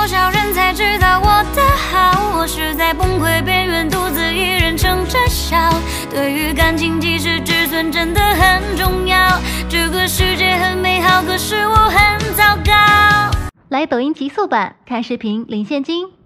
多少人才知道我的好？我是在崩溃边缘独自一人撑着笑。对于感情，及时止损真的很重要。这个世界很美好，可是我很糟糕。 来抖音极速版看视频领现金。